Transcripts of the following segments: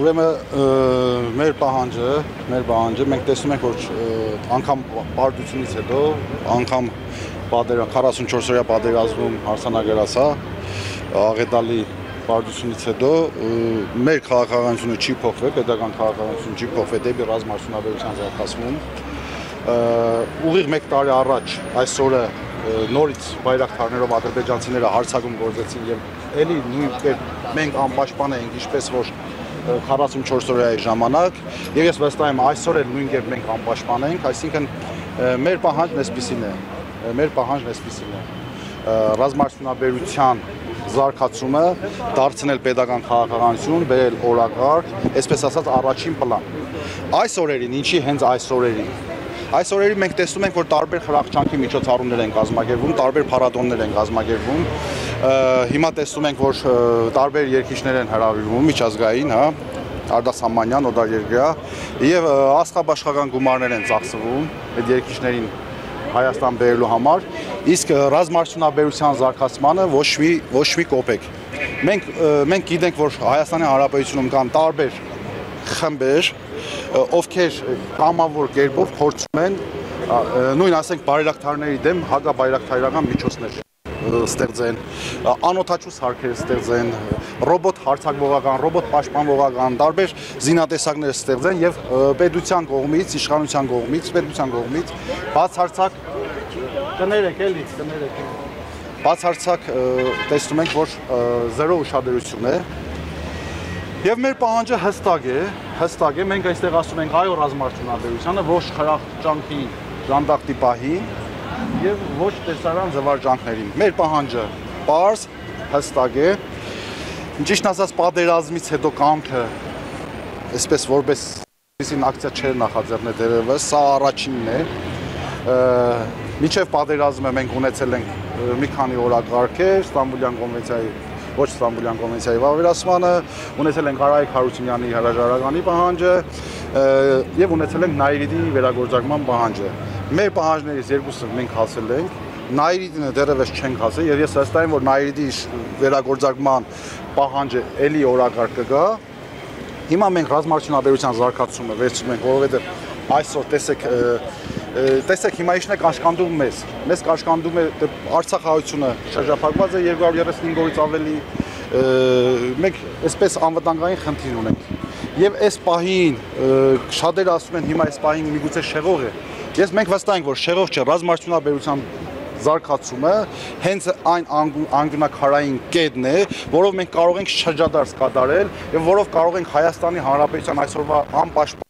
ուրեմն մեր պահանջը մենք տեսնում ենք որ անգամ բարդությունից հետո անգամ 44-օրյա պատերազմում հարսանեկրած է աղետալի բարդությունից հետո մեր քաղաքականությունը չի փոխվել, պետական քաղաքականությունը չի փոխվել դեպի ռազմաարդյունաբերության զարգացում ուղիղ 1 տարի առաջ այսօրը նորից բայրակթարներով ադրբեջանցիները հարձակում գործեցին եւ ելի նույնպես մենք անպաշտպան ենք ինչպես որ 44-օրյայի ժամանակ եւ ես վստահ եմ այսօր էլ նույն կերպ մենք անպաշտպան ենք, այսինքն մեր պահանջն էսպիսին է ռազմաարդյունաբերության զարգացումը դարձնել պետական քաղաքականություն, բերել օրակարգ, այսպես ասած առաջին պլան այս օրերին, ինչի հենց այս օրերին մենք տեսնում ենք որ տարբեր խրախճանքի միջոցառումներ են կազմակերպվում, տարբեր փառատոներ են կազմակերպվում հիմա տեսնում ենք որ տարբեր երկիչներ են հրավիրվում միջազգային, հա արտասահմանյան, օտարերկրյա եւ աստղաբաշխական գումարներ են ծախսվում այդ երկիչներին Հայաստան բերելու համար, իսկ ռազմաարդյունաբերության զարգացմանը ոչ մի կոպեկ։ Մենք գիտենք, որ Հայաստանի Հանրապետությունում կան տարբեր խմբեր, ովքեր կամավոր կերպով փորձում են նույն ասենք բարելակթարների դեմ հակաբայրակթարական միջոցներ ստեղծեն, անօթաչու սարքեր ստեղծեն, ռոբոտ հարձակվողական, ռոբոտ պաշտպանողական, տարբեր զինատեսակներ ստեղծեն եւ պետության կողմից, իշխանության կողմից բացարձակ բացարձակ տեսնում ենք, որ զերո ուշադրություն է եւ մեր պահանջը հստակ է, մենք այստեղ ասում ենք այո ռազմաարդյունաբերությանը, ոչ խրախճանքի ժանդախտի պահին եւ ոչ տեսարան զվարճանքներին։ Մեր պահանջը պարզ, հստակ է։ Ճիշտ ասած պատերազմից հետո կամքը այսպես որպես ակցիա չէր նախաձեռնել դերևս, սա առաջինն է։ Մինչև պատերազմը մենք ունեցել ենք մի քանի օրակարգեր Ստամբուլյան կոնվենցիայի ոչ Ստամբուլյան կոնվենցիայի վավերացմանը, ունեցել ենք Արայիկ Հարությունյանի հրաժարականի պահանջը եւ ունեցել ենք Նայիրիդի վերագործարկման պահանջը։ Մեր պահանջներից երկուսը մենք հասել ենք, Նայիրիդինը դեռևս չենք հասել եւ ես վստահ եմ որ Նայիրիդի վերագործարկման պահանջը ելի օրակարգ կգա։ Հիմա մենք ռազմաարդյունաբերության զարգացումը վերցնում ենք, որովհետեւ այսօր տեսեք հիմա իշն է կաշկանդում մեզ կաշկանդում է Արցախ հայությունը շրջափակված է 235 օրից ավելի մենք այսպես անվտանգային խնդիր ունենք եւ այս պահին շատերը ասում են հիմա այս պահին միգուցե շեղող է ես մենք վստահ ենք որ շեղող չէ ռազմաարդյունաբերության զարգացումը հենց այն անկյունաքարային կետն է որով մենք կարող ենք շրջադարձ կատարել եւ որով կարող ենք Հայաստանի Հանրապետության այսօրվա անպաշտպան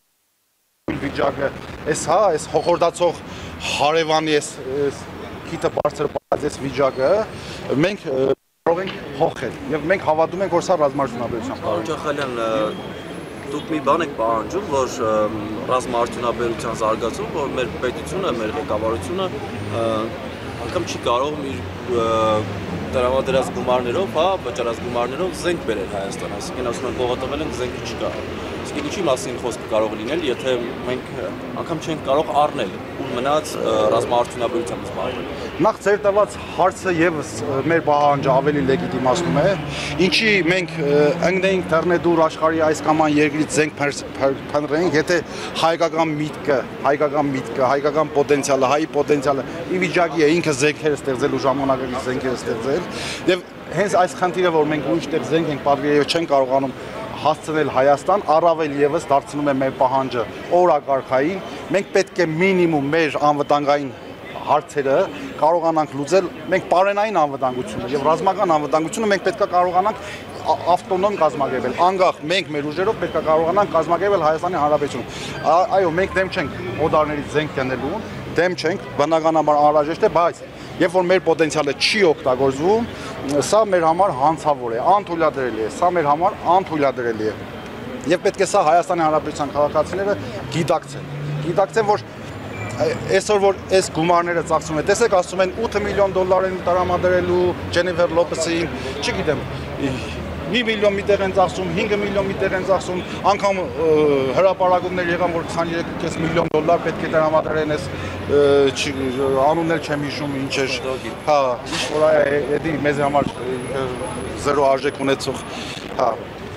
վիճակը այս հոխորդացող հարևանի այս քիթը բարձր բացած վիճակը մենք կարող ենք փոխել եւ մենք հավատում ենք որ սա ռազմաարդյունաբերության Պարոն Ջախալյան դուք մի բան եք պահանջում որ ռազմաարդյունաբերության զարգացում որ մեր պետությունը մեր ղեկավարությունը անգամ չի կարող իր տրամադրած գումարներով, հա, վճարած գումարներով զենք բերել Հայաստան, այսինքն ասում են կողոպտել են զենքը չկա։ Իսկ ինչի մասին խոսքը կարող լինել, եթե մենք անգամ չենք կարող առնել ու մնաց ռազմաարդյունաբերությամբ զբաղվել։ Նախ ձեր տված հարցը եւս մեր պահանջը ավելի լեգիտիմացնում է, ինչի մենք ընկնեինք դեռնեդուր աշխարհի այս կամ այն երկրից զենք փնտրեինք, եթե հայկական միտքը, հայկական պոտենցիալը, հայի պոտենցիալը ի վիճակի է ինքը զենքեր ստեղծել ու ժամանակակից զենքեր ստեղծել, եւ հենց այս խնդիրը, որ մենք ուրիշտեղ զենք ենք պատվիրել եւ չեն կարողանում հասցնել Հայաստան, առավել եւս դարձնում է մեր պահանջը օրակարգային, մենք պետք է մինիմում մեր անվտանգային հարցերը կարողանանք լուծել, մենք պարենային անվտանգությունը եւ ռազմական անվտանգությունը մենք պետք է կարողանանք ավտոնոմ կազմակերպել, անկախ մենք մեր ուժերով պետք է կարողանանք կազմակերպել Հայաստանի Հանրապետությունում։ Այո, մենք դեմ չենք օդարներից զենք գնելուն, դեմ չենք, բնականաբար անհրաժեշտ է, բայց երբ որ մեր պոտենցիալը չի օգտագործվում, սա մեր համար հանցավոր է, անթույլատրելի է, սա մեր համար անթույլատրելի է։ Եվ պետք է սա Հայաստանի Հանրապետության քաղաքացիները գիտակցեն, որ այսօր որ այս գումարները ծախսում են, տեսեք ասում են 8 միլիոն դոլար են տրամադրելու Ջենիֆեր Լոպեսին, չգիտեմ, 1 միլիոն միտեղ են ծախսում, 5 միլիոն միտեղ են ծախսում, անգամ հրապարակումներ եղան, որ 23 միլիոն դոլար պետք է տրամադրեն այս անուններ չեմ հիշում ինչ էր, հա, ինչ որ էդի մեզ համար զերո արժեք ունեցող, հա,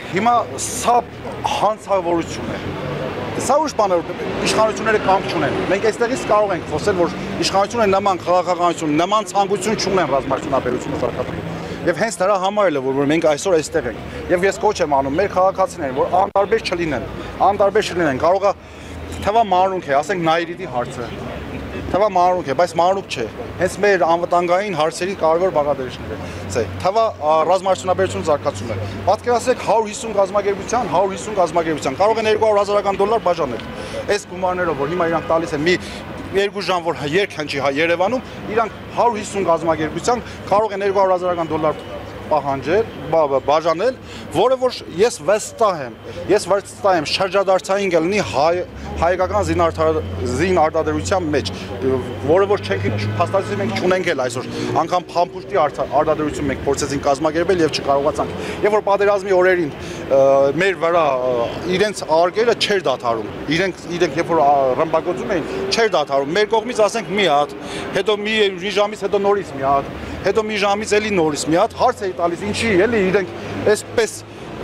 հիմա սա հանցավորություն է։ Սա ուրիշ բան է, իշխանությունները կամք չունեն։ Մենք այստեղից կարող ենք խոսել, որ իշխանությունները նման քաղաքականություն, նման ցանկություն չունեն ռազմարտունաբերությունը զարգացնելու։ Եվ հենց դրա համար էլ է, որ մենք այսօր այստեղ ենք։ Եվ ես կոչ եմ անում մեր քաղաքացիներին, որ անտարբեր չլինեն, կարող է թվա մանրունք է, ասենք Նայիրիդի հարցը։ Թվա մանրունք է, բայց մանրուկ չէ։ Հենց մեր անվտանգային հարցերի կարևոր բաղադրիչներ է։ Թվա ռազմարտունաբերություն զարգացում է։ Պատկերացրեք 150 կազմակերպության կարող են $200,000 բաժանել։ Այս գումարներով, որ հիմա իրանք տալիս են մի 2 ժամ, որ երկ հնչի Երևանում, իրանք 150 կազմակերպության կարող են $200,000 պահանջել, բաժանել, որը որ ես վստահ եմ շրջադարձային կլինի հայկական զինարտադրության մեջ, որը որ չենք փաստացի մենք չունենք էլ այսօր, անգամ փամփուշտի արտադրություն մենք փորձեցինք կազմակերպել եւ չկարողացանք։ Եվ որ պատերազմի օրերին մեր վրա իրենց արգելը չէր դադարում, իրենք երբ որ ռմբակոծում էին, չէր դադարում։ Մեր կողմից ասենք մի հատ, հետո մի ժամից հետո նորից մի հատ, հետո մի ժամից էլի նորից մի հատ հարց էի տալիս, ինչի էլի իրենք այսպես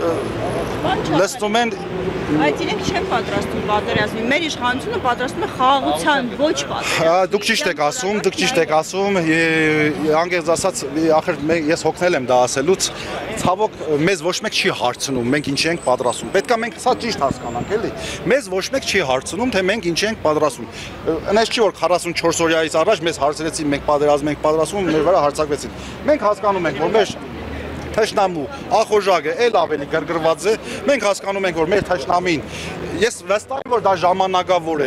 լստում են։ Այդ իրենք չեն պատրաստում պատերազմի, մեր իշխանությունը պատրաստում է խաղաղության, ոչ պատերազմի։ Դուք ճիշտ եք ասում, անգերձ ասած, ախր ես հոգնել եմ դա ասելուց, ցավոք մեզ ոչ մեկ չի հարցնում, մենք ինչ ենք պատրաստում։ Պետք է մենք սա ճիշտ հասկանանք, էլի։ Մեզ ոչ մեկ չի հարցնում, թե մենք ինչ ենք պատրաստում։ Այնպես չի որ 44 օրյայից առաջ մեզ հարցրեցին, մենք պատերազմ ենք պատրաստում, մեր վրա հարձակվեցին։ Մենք հասկանում ենք, որ մեր թշնամու ախորժակը էլ ավելի գրգռված է, մենք հասկանում ենք, որ մեր թշնամին, ես վստահ եմ, որ դա ժամանակավոր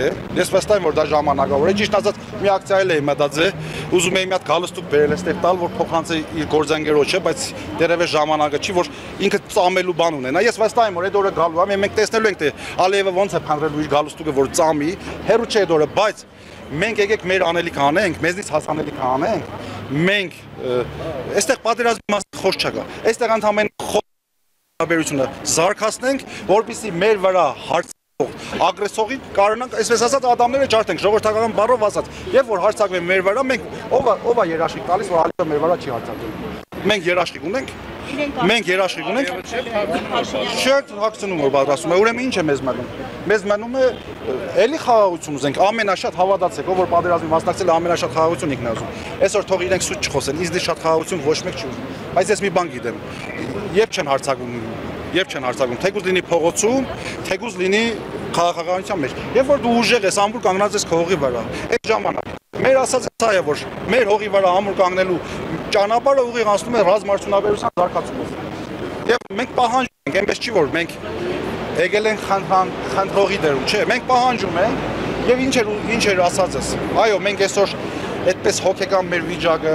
է, ճիշտ ասած մի ակցիա էլ էի մտածել, ուզում էի մի հատ գալստուկ բերել այստեղ տալ, որ փոխանցի իր գործընկերոջը, բայց դեռևս ժամանակը չի, որ ինքը ծամելու բան ունենա։ Ես վստահ եմ, որ այդ օրը գալու է, մենք տեսնելու ենք, թե Ալիևը ոնց է փնտրելու իր գալստուկը, որ ծամի, հերու չէ այդ օրը, բայց մենք եկեք մեր անելիքը անենք, մեզնից հասանելիքը անենք, մենք այստեղ պատերազմի մասը խոսք չկա, այստեղ ընդհանրապես խորհրդաբերությունը զարգացնենք, որպեսզի մեր վրա հարձակվող ագրեսորին կարողանանք, այսպես ասած, ադամները ջարդենք, ժողովրդական բառով ասած, եւ որ հարձակվեն մեր վրա, մենք ով է երաշխիք տալիս, որ Ալիևը մեր վրա չի հարձակվում։ Մենք երաշխիք ունենք։ Չէ, հակցնում որ պատրաստում է, ուրեմն ինչ է մեզ մնում։ Մեզ մնում է էլի խաղաղություն ուզենք, ամենաշատ հավատացեք, ով որ պատերազմի մասնակցել է ամենաշատ խաղաղություն ինքն է ուզում։ Այսօր թող իրենք սուտ չխոսեն, ինձ շատ խաղաղություն ոչ մեկ չի ուզում։ Բայց ես մի բան գիտեմ, երբ չեն հարձակվում, թեկուզ լինի փողոցում, թեկուզ լինի քաղաքականության մեջ։ Երբ որ դու ուժեղ ես, ամուր կանգնած ես քո հողի վրա, այդ ժամանակ մեր ասած սա է, որ մեր հողի վրա ամուր կանգնելու ճանապարհը ուղիղ անցնում է ռազմարտունաբերության զարգացումով։ Եվ մենք պահանջում ենք, այնպես չի որ մենք եկել ենք խնդրողի դերում, չէ, մենք պահանջում ենք եւ ինչ էր ասածս։ Այո, մենք այսօր այդպես հոգեկան մեր վիճակը,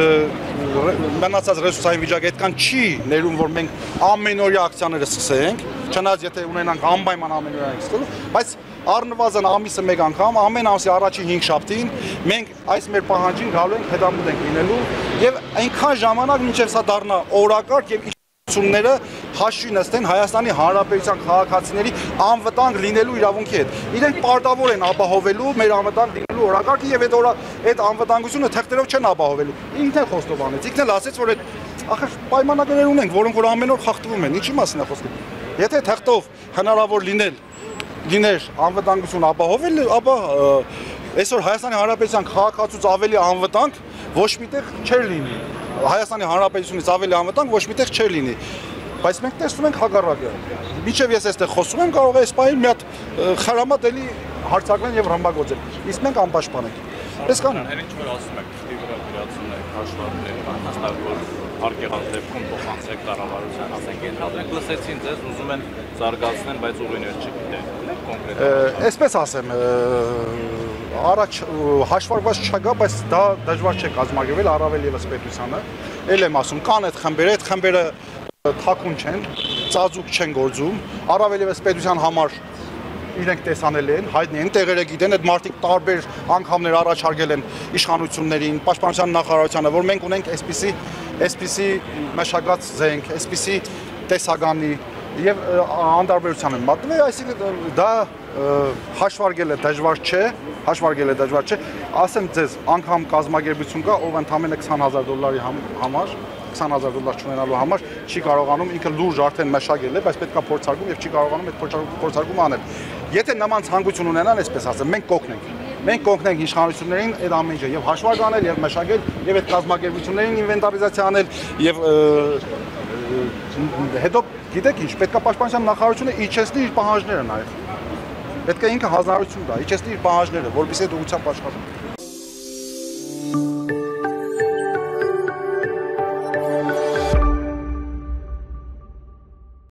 մնացած ռեսուրսային վիճակը այդքան չի ներում, որ մենք ամենօրյա ակցիաները սկսենք, չնայած եթե ունենանք անպայման ամենօրյա ենք սկսելու, բայց առնվազն ամիսը մեկ անգամ, ամեն ամսի առաջին 5 շաբթին մենք այս մեր պահանջին գալու ենք հետամուտ ենք լինելու եւ այնքան ժամանակ մինչեւ սա դառնա օրակարգ եւ ները հաշվի նստեն Հայաստանի Հանրապետության քաղաքացիների անվտանգ լինելու իրավունքի հետ։ Իրենք պարտավոր են ապահովելու մեր անվտանգ լինելու օրակարգը եւ այդ անվտանգությունը թղթերով չեն ապահովելու։ Ինքն էլ խոստովանեց, ինքն էլ ասեց, որ այդ ախր պայմանագրեր ունենք, որոնք որ ամեն օր խախտվում են։ Ինչի մասին է խոսքը։ Եթե թղթով հնարավոր լիներ անվտանգություն ապահովել, ապա այսօր Հայաստանի Հանրապետության քաղաքացուց ավելի անվտանգ ոչ միտեղ չէր լինի։ Հայաստանի Հանրապետությունից ավելի անվտանգ ոչ միտեղ չէր լինի, բայց մենք տեսնում ենք հակառակը։ Մինչև ես այստեղ խոսում եմ, կարող է այս պահին մի հատ խրամատ էլի հարձակվեն եւ ռմբակոծեն։ Իսկ մենք անպաշտպան ենք։ Այս կանոն։ Ինչ որ ասում եք, թղթի վրա գրացում եք հաշվարկներ, հաստատ որ արգելած դեպքում փոխանցեք կառավարության, ասենք ենթադրենք լսեցին ձեզ, ուզում են զարգացնեն, բայց ուղիներ չգիտեն։ Կոնկրետ։ Այսպես ասեմ, առաջ հաշվարկված չկա, բայց դա դժվար չէ կազմակերպել առավել եւս պետությանը։ Էլ եմ ասում, կան այդ խմբերը թաքուն չեն, ծածուկ չեն գործում, առավել եւս պետության համար իրենք տեսանել են, հայտնի են, տեղերը գիտեն, այդ մարդիկ տարբեր անգամներ առաջարկել են իշխանություններին, պաշտպանության նախարարությանը, որ մենք ունենք այսպիսի մշակած զենք, այսպիսի տեսագանի եւ անդրադարձության են մատնվել, այսինքն դա հաշվարկելը դժվար չէ, ասեմ ձեզ, անգամ կազմակերպություն կա, ով ընդամենը $20,000 համար $20,000 չունենալու համար չի կարողանում ինքը լուրջ արդեն մշակել է, բայց պետք է փորձարկում եւ չի կարողանում այդ փորձարկումը անել։ Եթե նման ցանկություն ունենան, այսպես ասեմ, մենք կօգնենք։ Մենք կօգնենք իշխանություններին այդ ամեն ինչը եւ հաշվարկ անել եւ մշակել եւ այդ կազմակերպություններին ինվենտարիզացիա անել եւ հետո գիտեք ինչ, պետք է պաշտպանության նախարարությունը իջեցնի իր պահանջները նաեւ։ Պետք է ինքը հանրահավաքություն տա, իջեցնի իր պահանջները, որովհետեւ այդ ուղղությամբ աշխատի։